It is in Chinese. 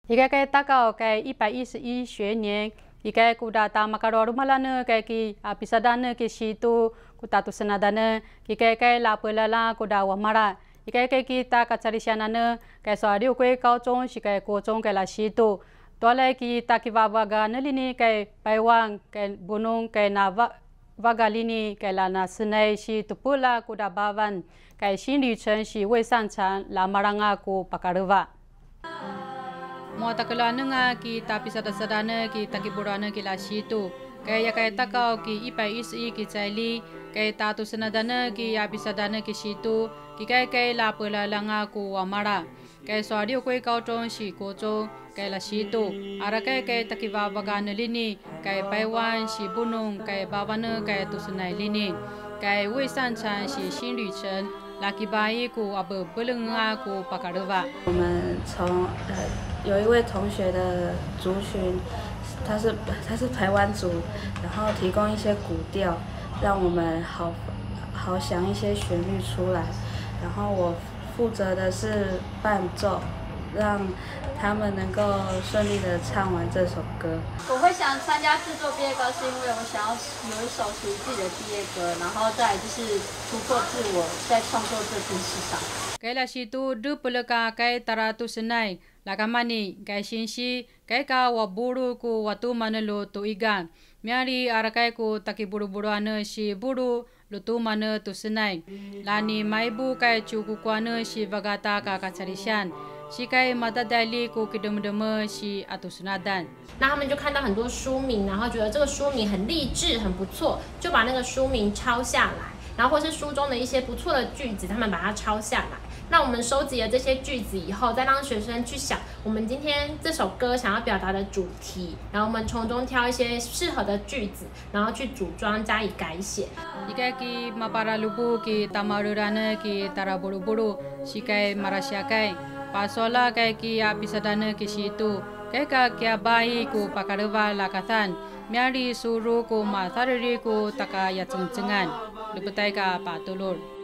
一个大考该111学年，一个古达达马卡罗马拉呢，该ki apisada呢ki situ kutatu senada呢，一个拉布拉拉古达瓦马拉，一个kita kacarisiana呢，该说六归高中是该国中该拉西tu，多来kita kivaga呢里呢该台湾该布农该那vaga lini该拉那室内是tu pula kuda bavan，该新旅程是未上场拉马朗阿古巴卡鲁瓦。Mua takelana nga ki tapi sada-sadana ki takiburana ki lasitu. Kaya kaya takau ki ipai ki caili, kaya tatu senadana ki abisadana ki situ, ki kaya lapela langa ku amara. Kaya soadio kue kau tong si koco, kaya lasitu. Ara kaya takibabagana lini, kaya paiwan si bunung, kaya babana kaya tusenai lini. Kaya wei san chan si 新旅程。Laki bayi ku abu belengah ku pakareva。 我们有一位同学的族群，他是排湾族，然后提供一些古调，让我们好想一些旋律出来。然后我负责的是伴奏，让他们能够顺利的唱完这首歌。 我会想参加制作毕业歌，是因为我想要有一首属于自己的毕业歌，然后再来就是突破自我，在创作这件事上。 Kaya situ du pelaka kay taratu senai, lakamani kay sinsi kay ka waburu ku watu manelo tu igan. Miari arakai ku takiburu-buru ane si buru lutu mana tu senai. Lani maibu kay cuku kuane si vagata ka kacarisian. 西盖马达代利古给么西阿杜斯纳丹， 那他们就看到很多书名，然后觉得这个书名很励志、很不错，就把那个书名抄下来，然后或是书中的一些不错的句子，他们把它抄下来。那我们收集了这些句子以后，再让学生去想我们今天这首歌想要表达的主题，然后我们从中挑一些适合的句子，然后去组装加以改写。 Jika ki mapara lubu ki tamarurana ki taraburu-buru, sikai marasyakai. Pasola kay ki apisadana ki situ, kay ka kya bayi ku pakareva lakatan, miari suru ku mathariri ku taka yatsengcengan, lepetai ka patulur.